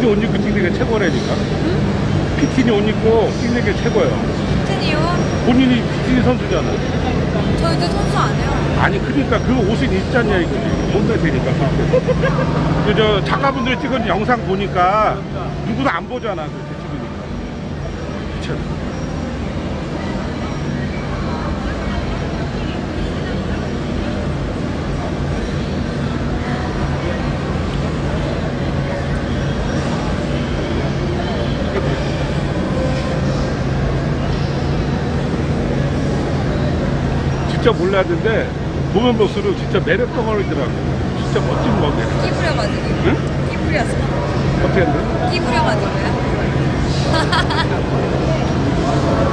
옷 입고 찍는 게 최고라니까. 응? 비키니 옷 입고 찍는 게 최고예요. 비키니요? 본인이 비키니 선수잖아. 저 이제 선수 안 해요. 아니 그러니까 그 옷은 있잖냐 이거지. 못다 되니까. 그저 작가분들이 찍은 영상 보니까 누구도 안 보잖아. 그렇게 찍으니까. 그쵸? 진짜 몰랐는데 보면 볼수록 진짜 매력 덩어리더라고. 진짜 멋진 거네. 끼 부려가지고. 응? 끼 부렸어. 어떻게 했는데? 끼 부려가지고요.